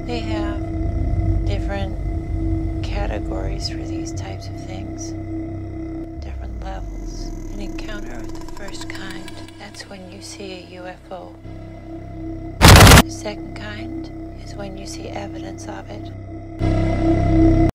They have different categories for these types of things, different levels. An encounter of the first kind, that's when you see a UFO. The second kind is when you see evidence of it.